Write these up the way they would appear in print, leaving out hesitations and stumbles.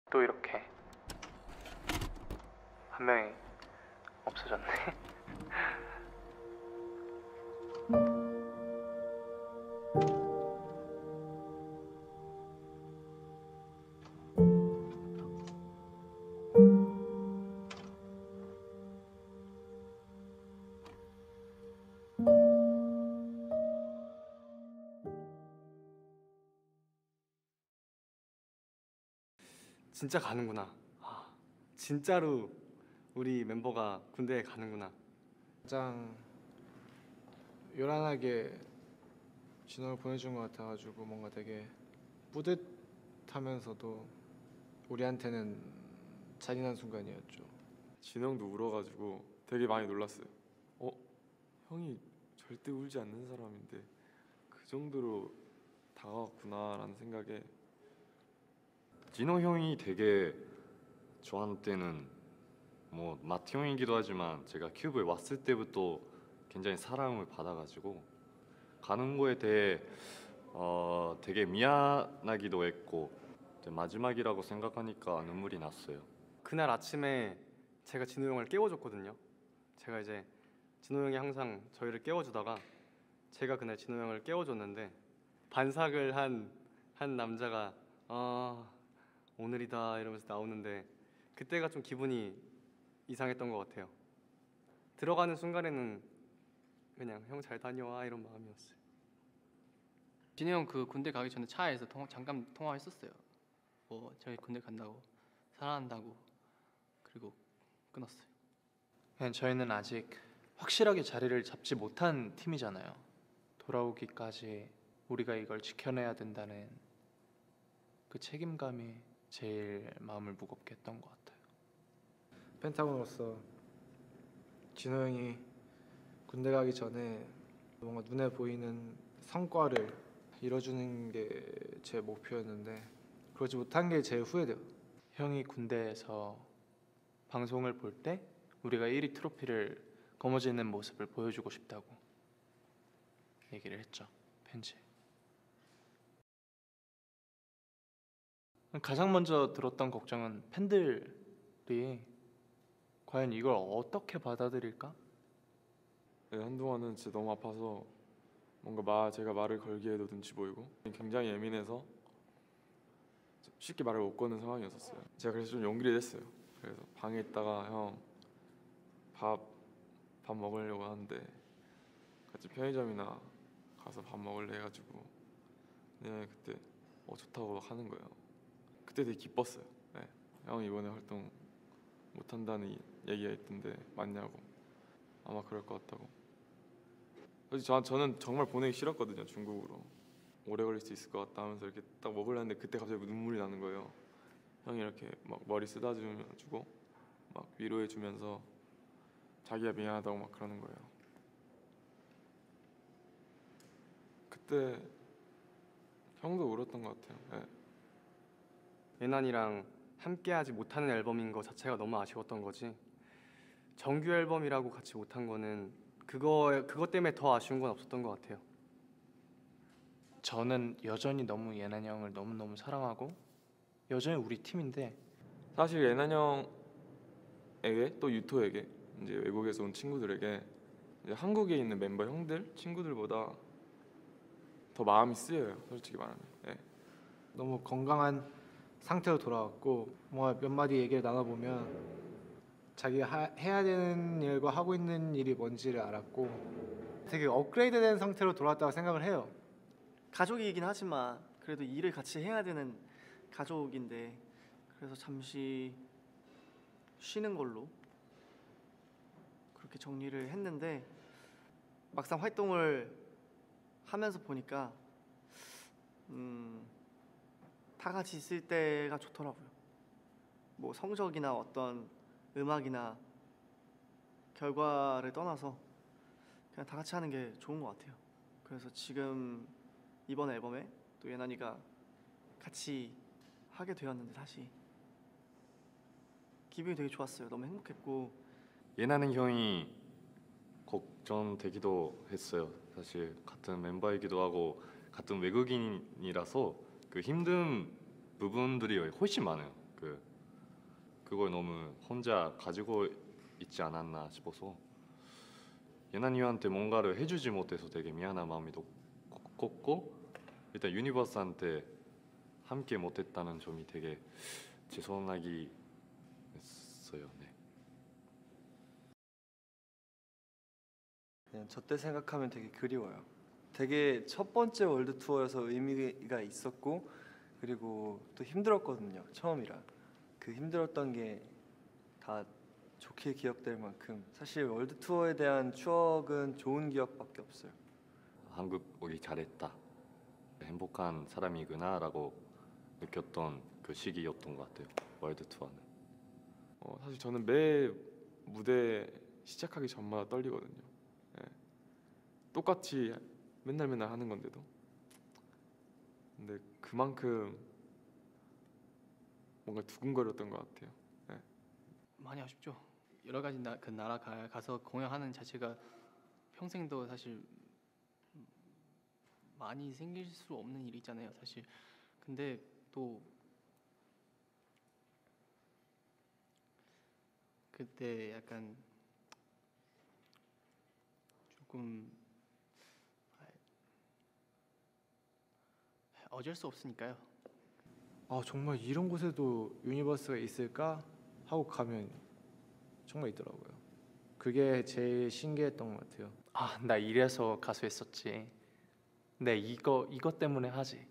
또 이렇게 한 명이 없어졌네. 진짜 가는구나. 진짜로 우리 멤버가 군대에 가는구나. 가장 요란하게 진호를 보내준 것 같아가지고 뭔가 되게 뿌듯하면서도 우리한테는 잔인한 순간이었죠. 진영도 울어가지고 되게 많이 놀랐어요. 형이 절대 울지 않는 사람인데 그 정도로 다가왔구나라는 생각에 진호 형이 되게 저한테는 뭐 마티 형이기도 하지만 제가 큐브에 왔을 때부터 굉장히 사랑을 받아가지고 가는 거에 대해 되게 미안하기도 했고 마지막이라고 생각하니까 눈물이 났어요. 그날 아침에 제가 진호 형을 깨워줬거든요. 제가 이제 진호 형이 항상 저희를 깨워주다가 제가 그날 진호 형을 깨워줬는데 반삭을 한 남자가 오늘이다 이러면서 나오는데 그때가 좀 기분이 이상했던 것 같아요. 들어가는 순간에는 그냥 형 잘 다녀와 이런 마음이었어요. 진호 형 그 군대 가기 전에 차에서 잠깐 통화했었어요. 뭐 저희 군대 간다고 사랑한다고 그리고 끊었어요. 그냥 저희는 아직 확실하게 자리를 잡지 못한 팀이잖아요. 돌아오기까지 우리가 이걸 지켜내야 된다는 그 책임감이 제일 마음을 무겁게 했던 것 같아요. 펜타곤으로서 진호 형이 군대 가기 전에 뭔가 눈에 보이는 성과를 이뤄주는 게 제 목표였는데 그러지 못한 게 제일 후회돼요. 형이 군대에서 방송을 볼 때 우리가 1위 트로피를 거머쥐는 모습을 보여주고 싶다고 얘기를 했죠, 편지에. 가장 먼저 들었던 걱정은 팬들이 과연 이걸 어떻게 받아들일까? 네, 한동안은 진짜 너무 아파서 뭔가 제가 말을 걸기에도 눈치 보이고 굉장히 예민해서 쉽게 말을 못 거는 상황이었어요. 제가 그래서 좀 용기를 냈어요. 그래서 방에 있다가 형 밥 먹으려고 하는데 같이 편의점이나 가서 밥 먹을래 해가지고 네 그때 좋다고 하는 거예요. 그때 되게 기뻤어요. 네. 형 이번에 활동 못한다는 얘기가 있던데 맞냐고. 아마 그럴 것 같다고. 저는 정말 보내기 싫었거든요. 중국으로 오래 걸릴 수 있을 것 같다 하면서 이렇게 딱 먹으려는데 그때 갑자기 눈물이 나는 거예요. 형이 이렇게 막 머리 쓰다주고 막 위로해주면서 자기가 미안하다고 막 그러는 거예요. 그때 형도 울었던 것 같아요. 네. 예난이랑 함께하지 못하는 앨범인 거 자체가 너무 아쉬웠던 거지. 정규 앨범이라고 같이 못한 거는 그것 때문에 더 아쉬운 건 없었던 것 같아요. 저는 여전히 너무 예난이 형을 너무너무 사랑하고 여전히 우리 팀인데 사실 예난 형에게 또 유토에게 이제 외국에서 온 친구들에게 이제 한국에 있는 멤버 형들 친구들보다 더 마음이 쓰여요. 솔직히 말하면. 네. 너무 건강한 상태로 돌아왔고 뭔가 몇 마디 얘기를 나눠보면 자기가 해야 되는 일과 하고 있는 일이 뭔지를 알았고 되게 업그레이드된 상태로 돌아왔다고 생각을 해요. 가족이긴 하지만 그래도 일을 같이 해야 되는 가족인데 그래서 잠시 쉬는 걸로 그렇게 정리를 했는데 막상 활동을 하면서 보니까 다 같이 있을 때가 좋더라고요. 뭐 성적이나 어떤 음악이나 결과를 떠나서 그냥 다 같이 하는 게 좋은 것 같아요. 그래서 지금 이번 앨범에 또 예난이가 같이 하게 되었는데 다시 기분이 되게 좋았어요. 너무 행복했고 예나는 형이 걱정되기도 했어요. 사실 같은 멤버이기도 하고 같은 외국인이라서 그 힘든 부분들이 훨씬 많아요. 그걸 너무 혼자 가지고 있지 않았나 싶어서 예나니 형한테 뭔가를 해주지 못해서 되게 미안한 마음이 컸고 일단 유니버스한테 함께 못했다는 점이 되게 죄송하기 했어요. 네. 그냥 저 때 생각하면 되게 그리워요. 되게 첫 번째 월드 투어여서 의미가 있었고 그리고 또 힘들었거든요. 처음이라 그 힘들었던 게 다 좋게 기억될 만큼 사실 월드 투어에 대한 추억은 좋은 기억밖에 없어요. 한국 오기 잘했다. 행복한 사람이구나라고 느꼈던 그 시기였던 것 같아요. 월드 투어는. 사실 저는 매 무대 시작하기 전마다 떨리거든요. 예. 똑같이 맨날 하는 건데도. 근데 그만큼 뭔가 두근거렸던 것 같아요. 예. 많이 아쉽죠. 여러 가지 그 나라 가서 공연하는 자체가 평생도 사실 많이 생길 수 없는 일이잖아요, 사실. 근데 또 그때 약간 조금 어쩔 수 없으니까요. 아 정말 이런 곳에도 유니버스가 있을까 하고 가면 정말 있더라고요. 그게 제일 신기했던 것 같아요. 아, 나 이래서 가수했었지. 내 이거 때문에 하지.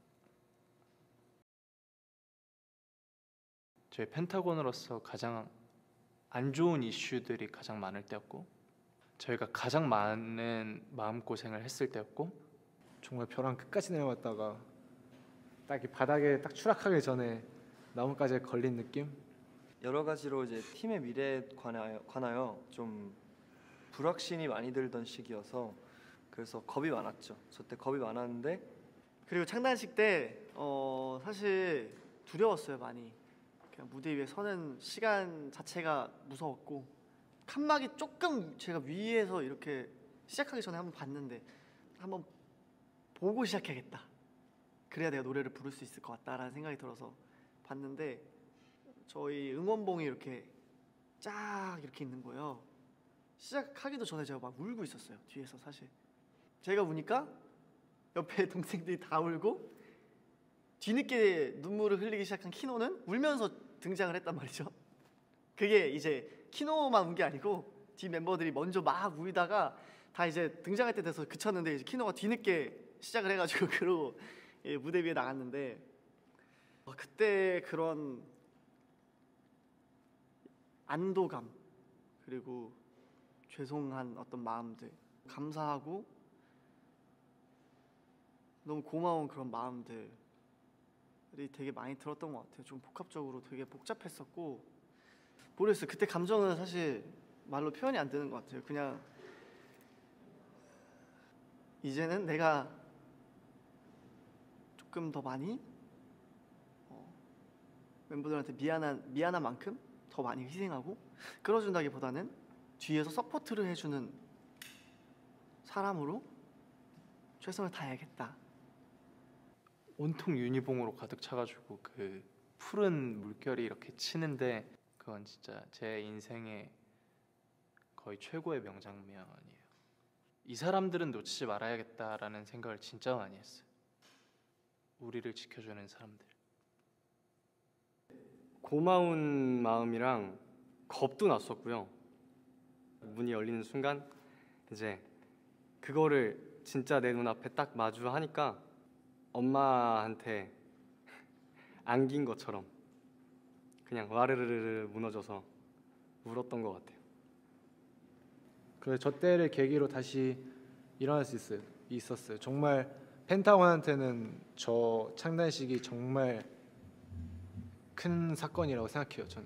저희 펜타곤으로서 가장 안 좋은 이슈들이 가장 많을 때였고 저희가 가장 많은 마음고생을 했을 때였고 정말 벼랑 끝까지 내려왔다가 딱 이 바닥에 딱 추락하기 전에 나뭇가지에 걸린 느낌? 여러 가지로 이제 팀의 미래에 관하여 좀 불확신이 많이 들던 시기여서 그래서 겁이 많았죠. 저 때 겁이 많았는데 그리고 창단식 때 사실 두려웠어요 많이. 그냥 무대 위에 서는 시간 자체가 무서웠고 칸막이 조금 제가 위에서 이렇게 시작하기 전에 한번 봤는데 한번 보고 시작해야겠다. 그래야 내가 노래를 부를 수 있을 것 같다라는 생각이 들어서 봤는데 저희 응원봉이 이렇게 쫙 이렇게 있는 거예요. 시작하기도 전에 제가 막 울고 있었어요. 뒤에서 사실 제가 우니까 옆에 동생들이 다 울고 뒤늦게 눈물을 흘리기 시작한 키노는 울면서 등장을 했단 말이죠. 그게 이제 키노만 운 게 아니고 뒤 멤버들이 먼저 막 울다가 다 이제 등장할 때 돼서 그쳤는데 이제 키노가 뒤늦게 시작을 해가지고 그러고 무대 위에 나갔는데 그때 그런 안도감 그리고 죄송한 어떤 마음들 감사하고 너무 고마운 그런 마음들이 되게 많이 들었던 것 같아요. 좀 복합적으로 되게 복잡했었고 모르겠어요. 그때 감정은 사실 말로 표현이 안 되는 것 같아요. 그냥 이제는 내가 조금 더 많이 멤버들한테 미안한 만큼 더 많이 희생하고 끌어준다기보다는 뒤에서 서포트를 해주는 사람으로 최선을 다해야겠다. 온통 유니봉으로 가득 차가지고 그 푸른 물결이 이렇게 치는데 그건 진짜 제 인생의 거의 최고의 명장면이에요. 이 사람들은 놓치지 말아야겠다라는 생각을 진짜 많이 했어요. 우리를 지켜주는 사람들. 고마운 마음이랑 겁도 났었고요. 문이 열리는 순간 이제 그거를 진짜 내 눈앞에 딱 마주하니까 엄마한테 안긴 것처럼 그냥 와르르르 무너져서 울었던 것 같아요. 그래서 저 때를 계기로 다시 일어날 수 있었어요. 정말 펜타곤한테는 저 창단식이 정말 큰 사건이라고 생각해요. 저는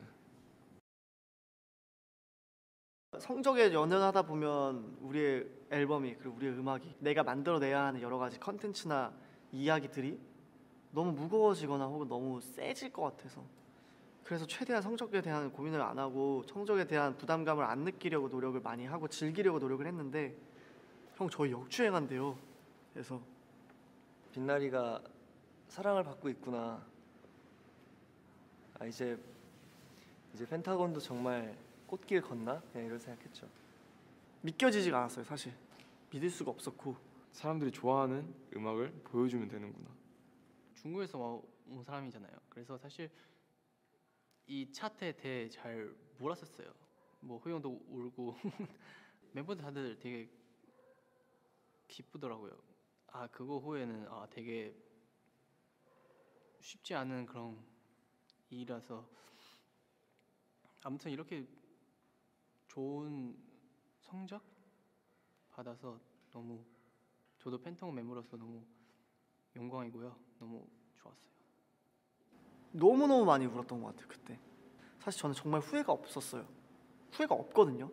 성적에 연연하다 보면 우리의 앨범이 그리고 우리의 음악이 내가 만들어내야 하는 여러 가지 컨텐츠나 이야기들이 너무 무거워지거나 혹은 너무 세질 것 같아서 그래서 최대한 성적에 대한 고민을 안 하고 성적에 대한 부담감을 안 느끼려고 노력을 많이 하고 즐기려고 노력을 했는데 형 저희 역주행한대요. 그래서 빛나리가 사랑을 받고 있구나. 아 이제 펜타곤도 정말 꽃길 걷나? 그냥 이런 생각했죠. 믿겨지지가 않았어요. 사실 믿을 수가 없었고. 사람들이 좋아하는 음악을 보여주면 되는구나. 중국에서 온 사람이잖아요. 그래서 사실 이 차트에 대해 잘 몰랐었어요. 뭐 호영도 울고 멤버들 다들 되게 기쁘더라고요. 아 그거 후에는 되게 쉽지 않은 그런 일이라서 아무튼 이렇게 좋은 성적 받아서 너무 저도 팬텀 멤버로서 너무 영광이고요. 너무 좋았어요. 너무너무 많이 울었던 것 같아요. 그때 사실 저는 정말 후회가 없었어요. 후회가 없거든요.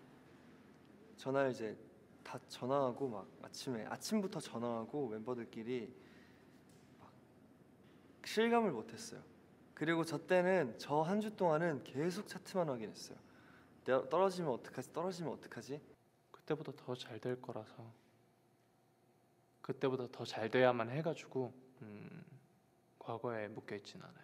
전날 이제 다 전화하고 막 아침부터 전화하고 멤버들끼리 막 실감을 못했어요. 그리고 저 때는 저 한 주 동안은 계속 차트만 확인했어요. 내가 떨어지면 어떡하지? 그때보다 더 잘 될 거라서 그때보다 더 잘 돼야만 해가지고 과거에 묶여 있진 않아요.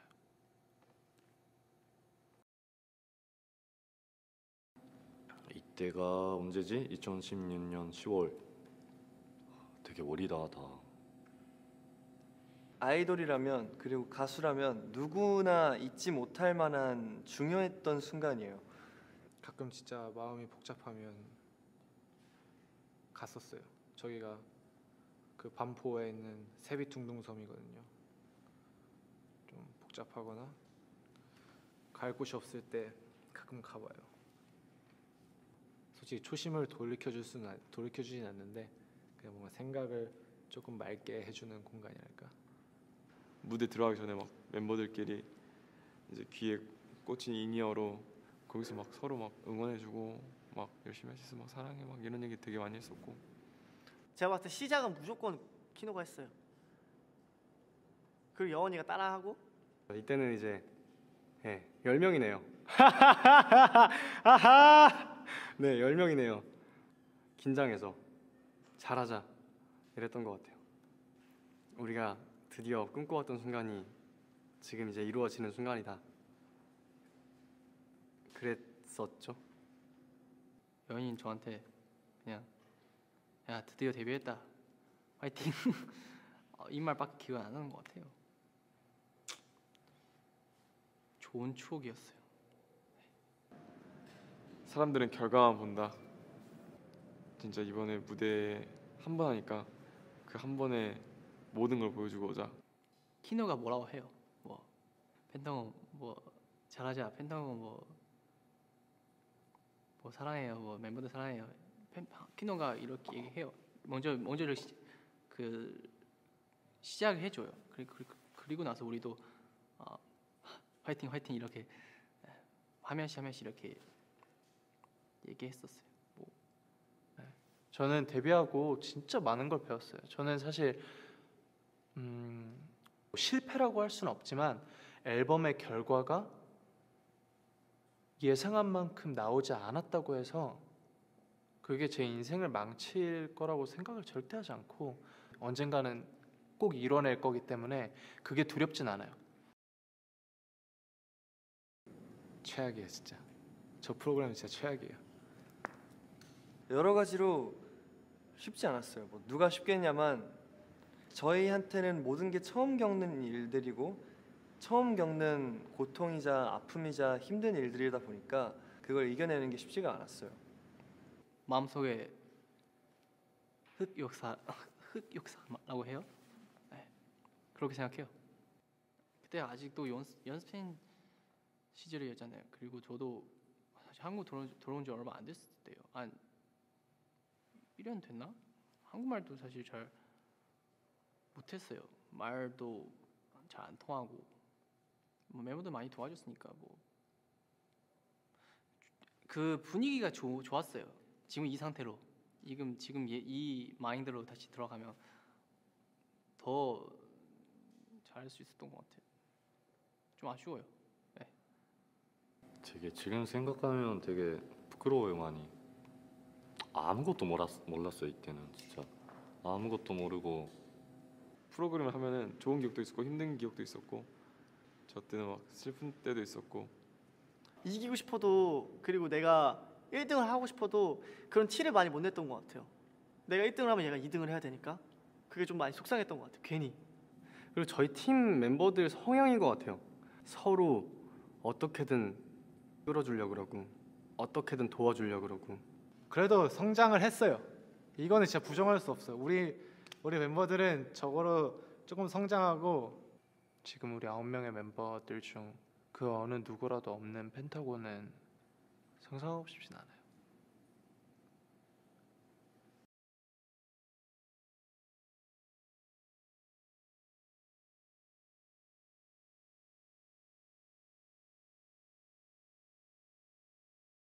이때가 언제지? 2016년 10월. 되게 어리다하다. 아이돌이라면 그리고 가수라면 누구나 잊지 못할 만한 중요했던 순간이에요. 가끔 진짜 마음이 복잡하면 갔었어요. 저기가 그 반포에 있는 세비둥둥섬이거든요. 좀 복잡하거나 갈 곳이 없을 때 가끔 가봐요. 솔직히 초심을 돌이켜주진 않는데 그냥 뭔가 생각을 조금 맑게 해주는 공간이랄까. 무대 들어가기 전에 막 멤버들끼리 이제 귀에 꽂힌 인이어로 거기서 막 서로 막 응원해주고 막 열심히 하셔서 막 사랑해 막 이런 얘기 되게 많이 했었고. 제가 봤을 때 시작은 무조건 키노가 했어요. 그리고 여원이가 따라하고. 이때는 이제 10명이네요. 아하! 네, 10명이네요. 긴장해서 잘하자 이랬던 것 같아요. 우리가 드디어 꿈꿔왔던 순간이 지금 이제 이루어지는 순간이다. 그랬었죠. 여인이 저한테 그냥 야 드디어 데뷔했다 화이팅 이 말밖에 기억 안 나는 것 같아요. 좋은 추억이었어요. 사람들은 결과만 본다. 진짜 이번에 무대 한 번 하니까 그 한 번에 모든 걸 보여주고 오자. 키노가 뭐라고 해요. 뭐 팬텀 뭐 잘하자. 팬텀 뭐 사랑해요. 뭐 멤버들 사랑해요. 키노가 이렇게 얘기해요. 먼저 시작을 해줘요. 그리고 나서 우리도 화이팅 화이팅 이렇게 하면씩 이렇게 얘기했었어요. 저는 데뷔하고 진짜 많은 걸 배웠어요. 저는 사실 실패라고 할 수는 없지만 앨범의 결과가 예상한 만큼 나오지 않았다고 해서 그게 제 인생을 망칠 거라고 생각을 절대 하지 않고 언젠가는 꼭 이뤄낼 거기 때문에 그게 두렵진 않아요. 최악이에요 진짜. 저 프로그램 진짜 최악이에요. 여러 가지로 쉽지 않았어요. 뭐 누가 쉽겠냐만 저희한테는 모든 게 처음 겪는 일들이고 처음 겪는 고통이자 아픔이자 힘든 일들이다 보니까 그걸 이겨내는 게 쉽지가 않았어요. 마음속에 흑역사라고 해요? 네, 그렇게 생각해요. 그때 아직도 연습생 시절이었잖아요. 그리고 저도 사실 한국 들어온 지 얼마 안 됐을 때예요. 한 1년 됐나? 한국말도 사실 잘 못했어요. 말도 잘 안 통하고 뭐 멤버들 많이 도와줬으니까 뭐 그 분위기가 좋았어요. 지금 이 상태로 지금 이 마인드로 다시 들어가면 더 잘할 수 있었던 것 같아요. 좀 아쉬워요. 네. 되게 지금 생각하면 되게 부끄러워요 많이. 아무것도 몰랐어요 이때는 진짜. 아무것도 모르고 프로그램을 하면은 좋은 기억도 있었고 힘든 기억도 있었고 저 때는 막 슬픈 때도 있었고 이기고 싶어도 그리고 내가 1등을 하고 싶어도 그런 티를 많이 못 냈던 것 같아요. 내가 1등을 하면 얘가 2등을 해야 되니까 그게 좀 많이 속상했던 것 같아요. 괜히. 그리고 저희 팀 멤버들 성향인 것 같아요. 서로 어떻게든 끌어주려고 그러고 어떻게든 도와주려고 그러고. 그래도 성장을 했어요. 이거는 진짜 부정할 수 없어요. 우리 멤버들은 저거로 조금 성장하고 지금 우리 9명의 멤버들 중 그 어느 누구라도 없는 펜타곤은 상상하고 싶진 않아요.